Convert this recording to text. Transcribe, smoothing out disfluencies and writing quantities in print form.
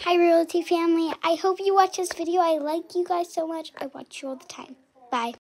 Hi, Realty family. I hope you watch this video. I like you guys so much. I watch you all the time. Bye.